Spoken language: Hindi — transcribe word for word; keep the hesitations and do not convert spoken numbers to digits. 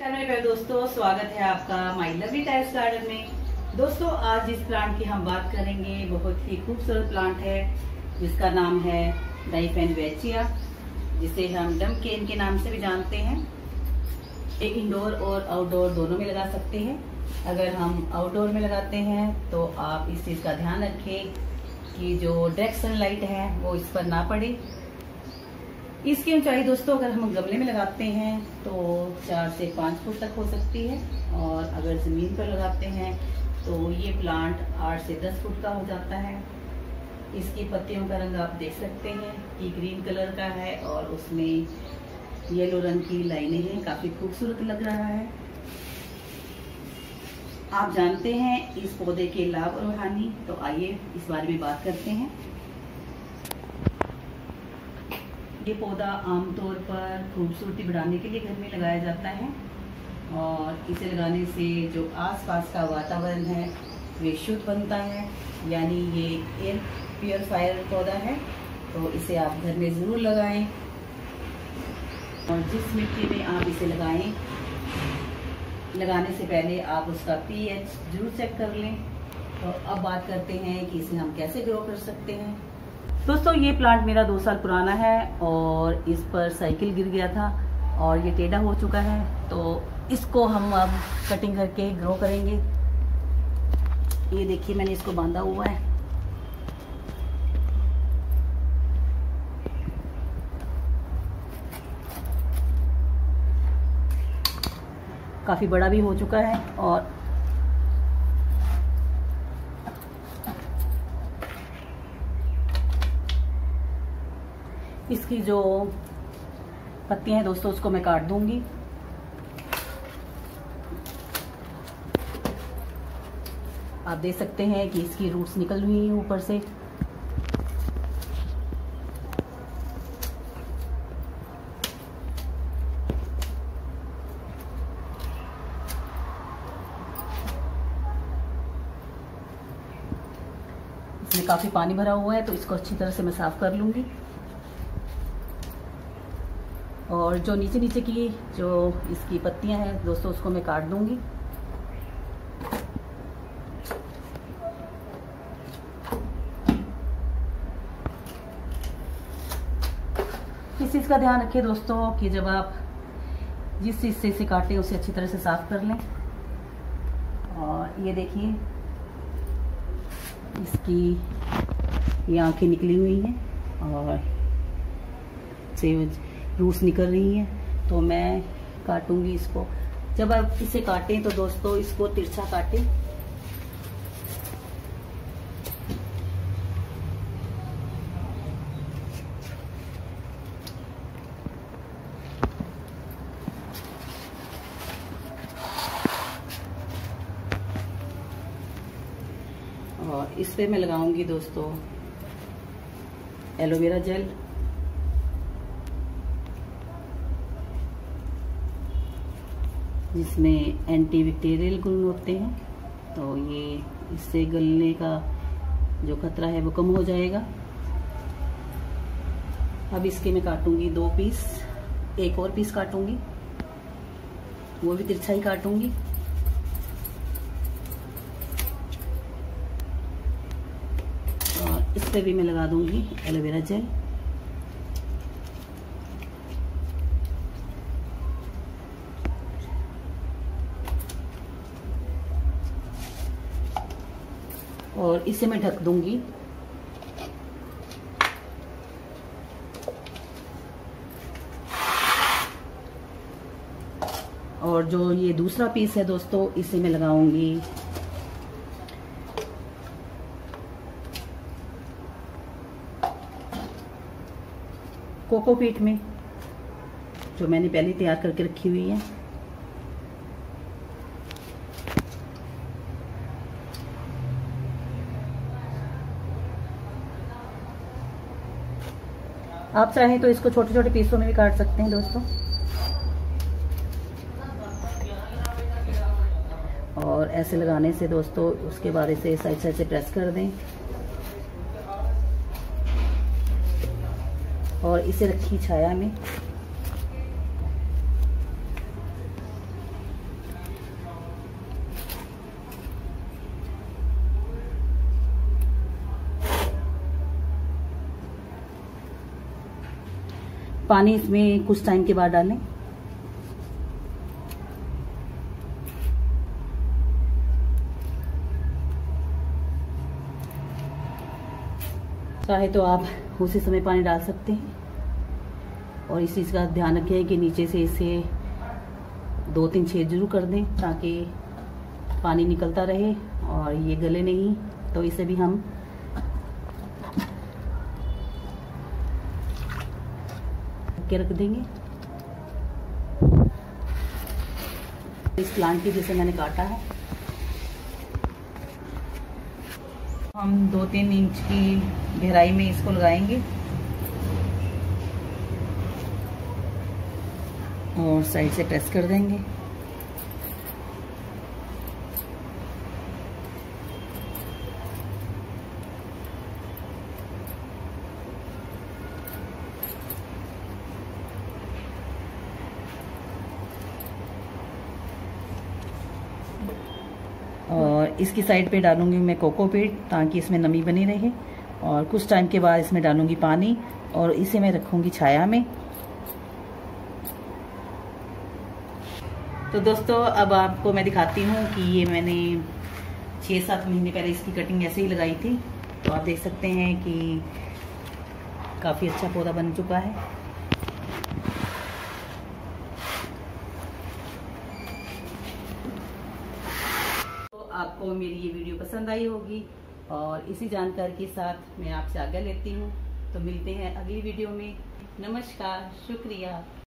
हेलो मेरे प्यारे दोस्तों, स्वागत है आपका माय लवली टेरेस गार्डन में। दोस्तों, आज जिस प्लांट की हम बात करेंगे बहुत ही खूबसूरत प्लांट है जिसका नाम है डाइफेनवेचिया, जिसे हम डमकेन के नाम से भी जानते हैं। एक इंडोर और आउटडोर दोनों में लगा सकते हैं। अगर हम आउटडोर में लगाते हैं तो आप इस चीज़ का ध्यान रखें कि जो डायरेक्ट सनलाइट है वो इस पर ना पड़े। इसकी ऊंचाई दोस्तों अगर हम गमले में लगाते हैं तो चार से पाँच फुट तक हो सकती है, और अगर ज़मीन पर लगाते हैं तो ये प्लांट आठ से दस फुट का हो जाता है। इसकी पत्तियों का रंग आप देख सकते हैं कि ग्रीन कलर का है और उसमें येलो रंग की लाइनें हैं, काफ़ी खूबसूरत लग रहा है। आप जानते हैं इस पौधे के लाभ और हानि, तो आइए इस बारे में बात करते हैं। ये पौधा आमतौर पर खूबसूरती बढ़ाने के लिए घर में लगाया जाता है, और इसे लगाने से जो आसपास का वातावरण है वे शुद्ध बनता है, यानी ये एयर प्योरीफायर पौधा है। तो इसे आप घर में ज़रूर लगाएं, और जिस मिट्टी में आप इसे लगाएं लगाने से पहले आप उसका पीएच जरूर चेक कर लें। तो अब बात करते हैं कि इसे हम कैसे ग्रो कर सकते हैं। दोस्तों, ये प्लांट मेरा दो साल पुराना है और इस पर साइकिल गिर गया था और ये टेढ़ा हो चुका है, तो इसको हम अब कटिंग करके ग्रो करेंगे। ये देखिए, मैंने इसको बांधा हुआ है। काफी बड़ा भी हो चुका है, और इसकी जो पत्तियां हैं दोस्तों उसको मैं काट दूंगी। आप देख सकते हैं कि इसकी रूट्स निकल हुई हैं ऊपर से। इसमें काफी पानी भरा हुआ है, तो इसको अच्छी तरह से मैं साफ कर लूंगी। और जो नीचे नीचे की जो इसकी पत्तियां हैं दोस्तों उसको मैं काट दूंगी। इस चीज़ का ध्यान रखिए दोस्तों कि जब आप जिस हिस्से से काटें उसे अच्छी तरह से साफ कर लें। और ये देखिए, इसकी ये आंखें निकली हुई हैं और से रूट्स निकल रही हैं, तो मैं काटूंगी इसको। जब आप इसे काटें तो दोस्तों इसको तिरछा काटें। और इस पे मैं लगाऊंगी दोस्तों एलोवेरा जेल। जिसमें एंटी बैक्टीरियल गुण होते हैं, तो ये इससे गलने का जो खतरा है वो कम हो जाएगा। अब इसके मैं काटूंगी दो पीस, एक और पीस काटूंगी, वो भी तिरछा ही काटूंगी। और इस पे भी मैं लगा दूंगी एलोवेरा जेल। और इसे मैं ढक दूंगी। और जो ये दूसरा पीस है दोस्तों, इसे मैं लगाऊंगी कोकोपीट में, जो मैंने पहले तैयार करके रखी हुई है। आप चाहें तो इसको छोटे छोटे पीसों में भी काट सकते हैं दोस्तों। और ऐसे लगाने से दोस्तों उसके बारे से साइड साइड से प्रेस कर दें, और इसे रखी छाया में। पानी इसमें कुछ टाइम के बाद डालें। चाहे तो आप उसी समय पानी डाल सकते हैं, और इस चीज़ का ध्यान रखें कि नीचे से इसे दो तीन छेद जरूर कर दें ताकि पानी निकलता रहे और ये गले नहीं। तो इसे भी हम के रख देंगे। इस प्लांट की जैसे मैंने काटा है, हम दो तीन इंच की गहराई में इसको लगाएंगे और साइड से प्रेस कर देंगे। और इसकी साइड पे डालूंगी मैं कोकोपीट ताकि इसमें नमी बनी रहे, और कुछ टाइम के बाद इसमें डालूंगी पानी और इसे मैं रखूंगी छाया में। तो दोस्तों अब आपको मैं दिखाती हूँ कि ये मैंने छः सात महीने पहले इसकी कटिंग ऐसे ही लगाई थी। तो आप देख सकते हैं कि काफ़ी अच्छा पौधा बन चुका है। तो आपको मेरी ये वीडियो पसंद आई होगी, और इसी जानकारी के साथ मैं आपसे आज्ञा लेती हूँ। तो मिलते हैं अगली वीडियो में। नमस्कार, शुक्रिया।